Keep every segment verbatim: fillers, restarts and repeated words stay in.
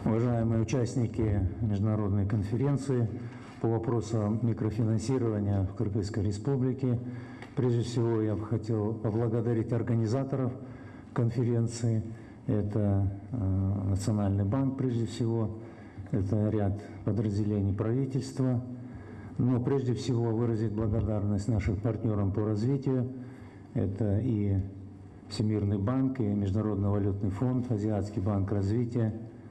Уважаемые участники международной конференции по вопросам микрофинансирования в Кыргызской Республике, прежде всего я бы хотел поблагодарить организаторов конференции. Это э, Национальный банк, прежде всего, это ряд подразделений правительства. Но прежде всего выразить благодарность нашим партнерам по развитию. Это и Всемирный банк, и Международный валютный фонд, Азиатский банк развития,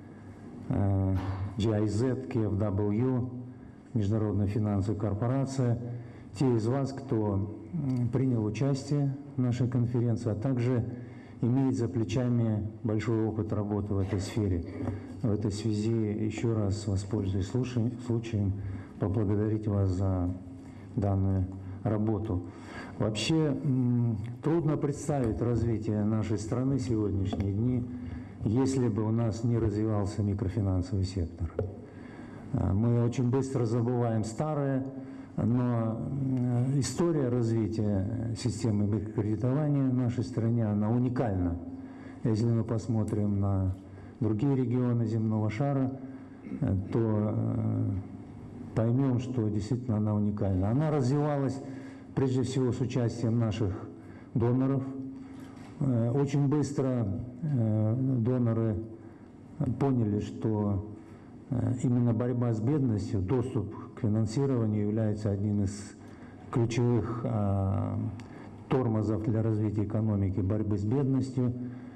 джи ай зет, кей эф дабл ю, Международная финансовая корпорация, те из вас, кто принял участие в нашей конференции, а также имеет за плечами большой опыт работы в этой сфере. В этой связи еще раз воспользуюсь случаем поблагодарить вас за данную работу. Вообще трудно представить развитие нашей страны в сегодняшние дни, если бы у нас не развивался микрофинансовый сектор. Мы очень быстро забываем старое, но история развития системы микрокредитования в нашей стране, она уникальна. Если мы посмотрим на другие регионы земного шара, то поймем, что действительно она уникальна. Она развивалась прежде всего с участием наших доноров. Очень быстро доноры поняли, что именно борьба с бедностью, доступ к финансированию является одним из ключевых тормозов для развития экономики, борьбы с бедностью.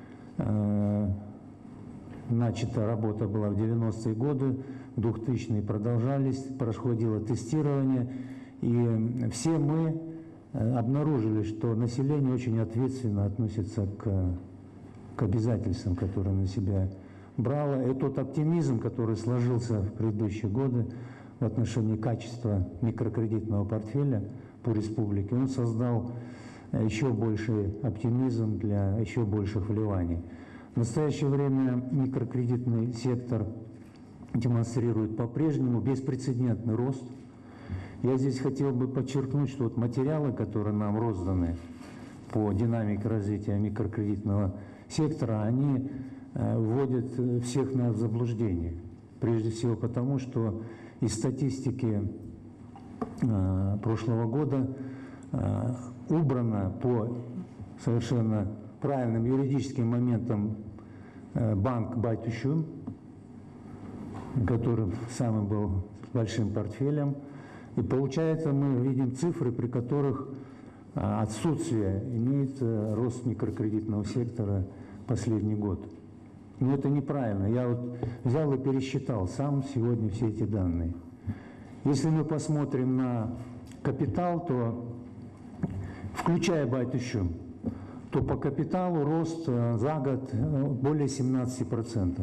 Начата работа была в девяностые годы, в двухтысячные продолжались, происходило тестирование, и все мы обнаружили, что население очень ответственно относится к, к обязательствам, которые на себя брало. И тот оптимизм, который сложился в предыдущие годы в отношении качества микрокредитного портфеля по республике, он создал еще больший оптимизм для еще больших вливаний. В настоящее время микрокредитный сектор демонстрирует по-прежнему беспрецедентный рост. Я здесь хотел бы подчеркнуть, что вот материалы, которые нам розданы по динамике развития микрокредитного сектора, они вводят всех нас в заблуждение. Прежде всего потому, что из статистики прошлого года убрано по совершенно правильным юридическим моментам банк Байтушум, который самым был большим портфелем. И получается, мы видим цифры, при которых отсутствие имеет рост микрокредитного сектора последний год. Но это неправильно. Я вот взял и пересчитал сам сегодня все эти данные. Если мы посмотрим на капитал, то, включая Байтушум, то по капиталу рост за год более семнадцати процентов.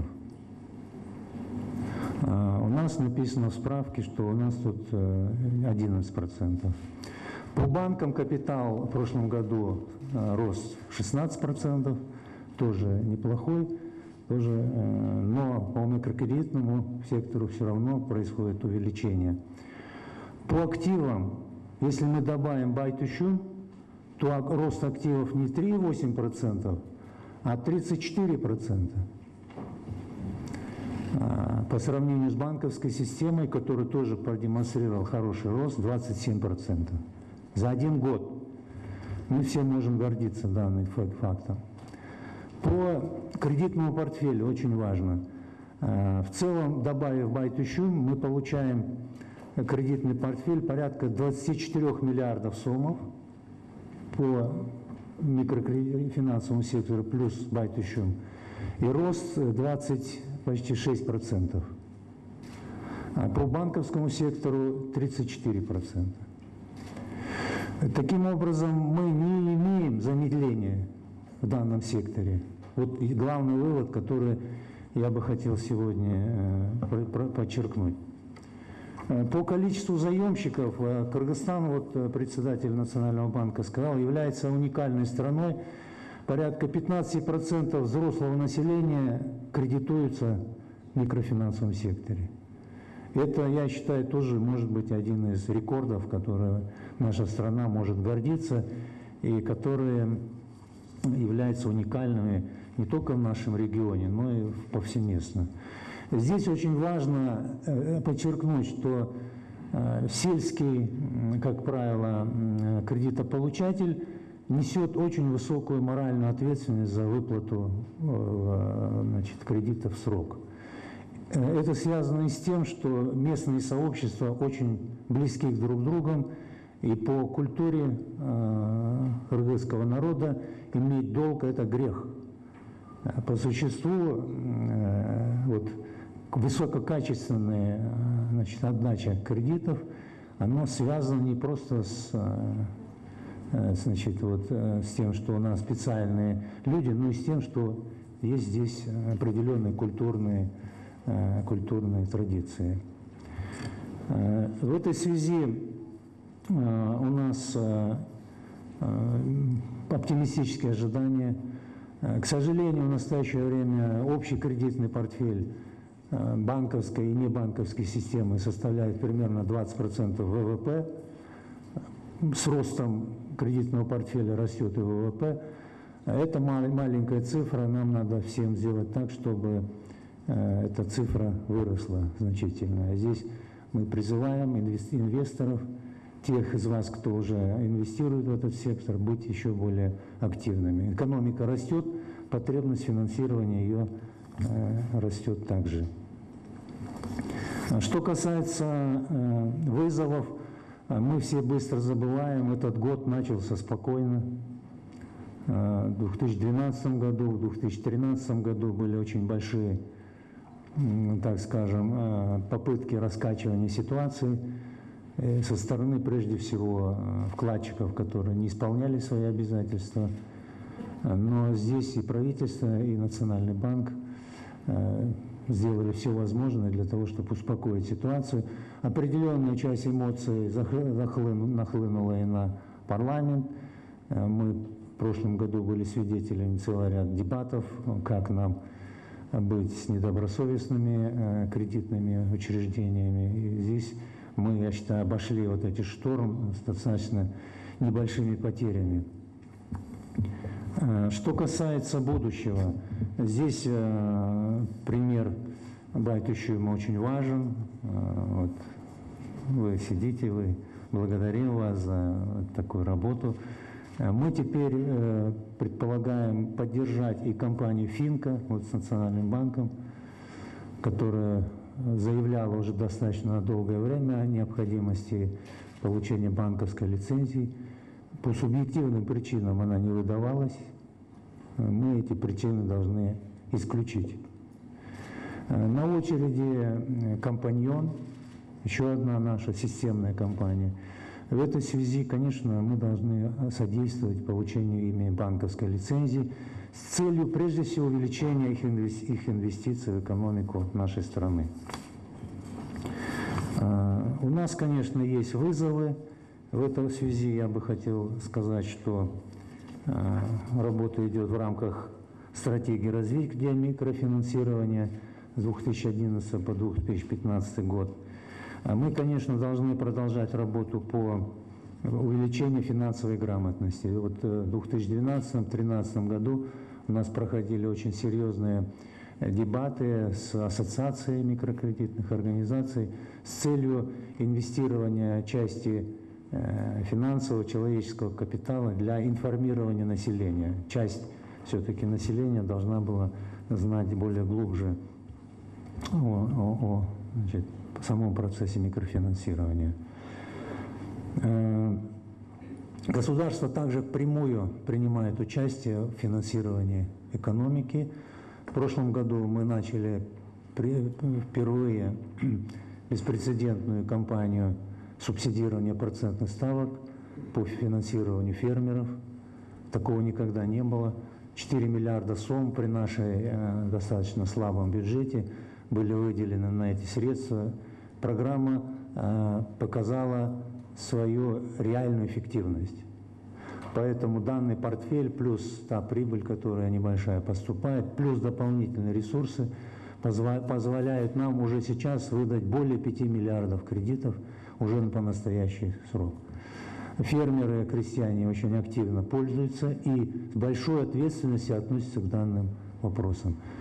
У нас написано в справке, что у нас тут одиннадцать процентов. По банкам капитал в прошлом году рос шестнадцать процентов, тоже неплохой, тоже, но по микрокредитному сектору все равно происходит увеличение. По активам, если мы добавим Байтушум, то рост активов не три и восемь десятых процента, а тридцать четыре процента. По сравнению с банковской системой, которая тоже продемонстрировала хороший рост, двадцать семь процентов. За один год. Мы все можем гордиться данным фактом. По кредитному портфелю очень важно. В целом, добавив Байтушум, мы получаем кредитный портфель порядка двадцати четырёх миллиардов сомов по микрофинансовому сектору плюс Байтушум. И рост двадцать, почти шесть процентов. А по банковскому сектору тридцать четыре процента. Таким образом, мы не имеем замедления в данном секторе. Вот главный вывод, который я бы хотел сегодня подчеркнуть. По количеству заемщиков Кыргызстан, вот председатель Национального банка сказал, является уникальной страной. Порядка пятнадцати процентов взрослого населения кредитуются в микрофинансовом секторе. Это, я считаю, тоже может быть один из рекордов, которым наша страна может гордиться и которые являются уникальными не только в нашем регионе, но и повсеместно. Здесь очень важно подчеркнуть, что сельский, как правило, кредитополучатель несет очень высокую моральную ответственность за выплату, значит, кредита в срок. Это связано и с тем, что местные сообщества очень близки друг к другу, и по культуре кыргызского народа иметь долг – это грех. По существу, вот, высококачественная, значит, отдача кредитов, оно связано не просто с, значит, вот, с тем, что у нас специальные люди, но и с тем, что есть здесь определенные культурные, культурные традиции. В этой связи у нас оптимистические ожидания. К сожалению, в настоящее время общий кредитный портфель банковской и небанковской системы составляет примерно двадцать процентов вэ вэ пэ. С ростом кредитного портфеля растет и вэ вэ пэ. Это маленькая цифра, нам надо всем сделать так, чтобы эта цифра выросла значительно. Здесь мы призываем инвесторов, тех из вас, кто уже инвестирует в этот сектор, быть еще более активными. Экономика растет, потребность финансирования ее э, растет также. Что касается э, вызовов, мы все быстро забываем, этот год начался спокойно. Э, в две тысячи двенадцатом году, в две тысячи тринадцатом году были очень большие, э, так скажем, э, попытки раскачивания ситуации со стороны, прежде всего, вкладчиков, которые не исполняли свои обязательства. Но здесь и правительство, и Национальный банк сделали все возможное для того, чтобы успокоить ситуацию. Определенная часть эмоций нахлынула и на парламент. Мы в прошлом году были свидетелями целого ряда дебатов, как нам быть с недобросовестными кредитными учреждениями. И здесь мы, я считаю, обошли вот эти шторм с достаточно небольшими потерями. Что касается будущего, здесь пример Байтушима очень важен. Вот вы сидите, вы, благодарим вас за такую работу. Мы теперь предполагаем поддержать и компанию Финка, вот с Национальным банком, которая заявляла уже достаточно долгое время о необходимости получения банковской лицензии. По субъективным причинам она не выдавалась. Мы эти причины должны исключить. На очереди «Компаньон», еще одна наша системная компания. В этой связи, конечно, мы должны содействовать получению ими банковской лицензии с целью, прежде всего, увеличения их инвестиций в экономику нашей страны. У нас, конечно, есть вызовы. В этой связи я бы хотел сказать, что работа идет в рамках стратегии развития микрофинансирования с две тысячи одиннадцатого по две тысячи пятнадцатый год. Мы, конечно, должны продолжать работу по увеличению финансовой грамотности. Вот в две тысячи двенадцатом — две тысячи тринадцатом году у нас проходили очень серьезные дебаты с ассоциацией микрокредитных организаций с целью инвестирования части финансового человеческого капитала для информирования населения. Часть все-таки населения должна была знать более глубже о, о, о значит, самом процессе микрофинансирования. Государство также впрямую принимает участие в финансировании экономики. В прошлом году мы начали впервые беспрецедентную кампанию субсидирования процентных ставок по финансированию фермеров. Такого никогда не было. четыре миллиарда сом при нашей э, достаточно слабом бюджете были выделены на эти средства. Программа э, показала свою реальную эффективность. Поэтому данный портфель плюс та прибыль, которая небольшая поступает, плюс дополнительные ресурсы позволяют нам уже сейчас выдать более пяти миллиардов кредитов уже по настоящий срок. Фермеры, крестьяне очень активно пользуются и с большой ответственностью относятся к данным вопросам.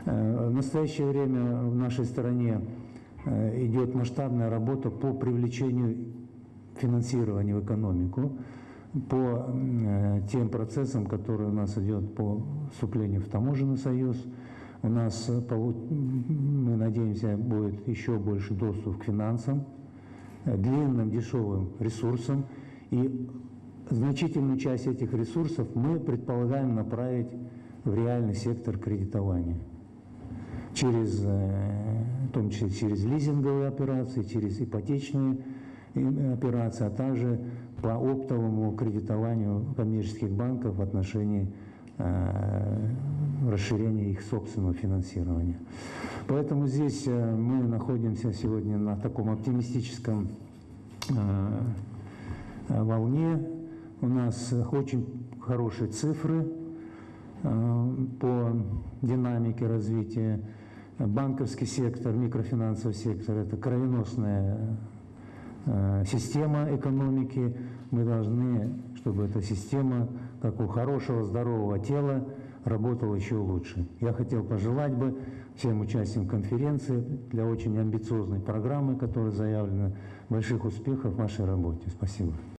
В настоящее время в нашей стране идет масштабная работа по привлечению финансирования в экономику, по тем процессам, которые у нас идет по вступлению в таможенный союз. У нас, мы надеемся, будет еще больше доступ к финансам, длинным дешевым ресурсам. И значительную часть этих ресурсов мы предполагаем направить в реальный сектор кредитования. Через, в том числе через лизинговые операции, через ипотечные операции, а также по оптовому кредитованию коммерческих банков в отношении э, расширения их собственного финансирования. Поэтому здесь э, мы находимся сегодня на таком оптимистическом э, волне. У нас очень хорошие цифры э, по динамике развития. Банковский сектор, микрофинансовый сектор – это кровеносная э, система экономики. Мы должны, чтобы эта система, как у хорошего здорового тела, работала еще лучше. Я хотел пожелать бы всем участникам конференции для очень амбициозной программы, которая заявлена, больших успехов в вашей работе. Спасибо.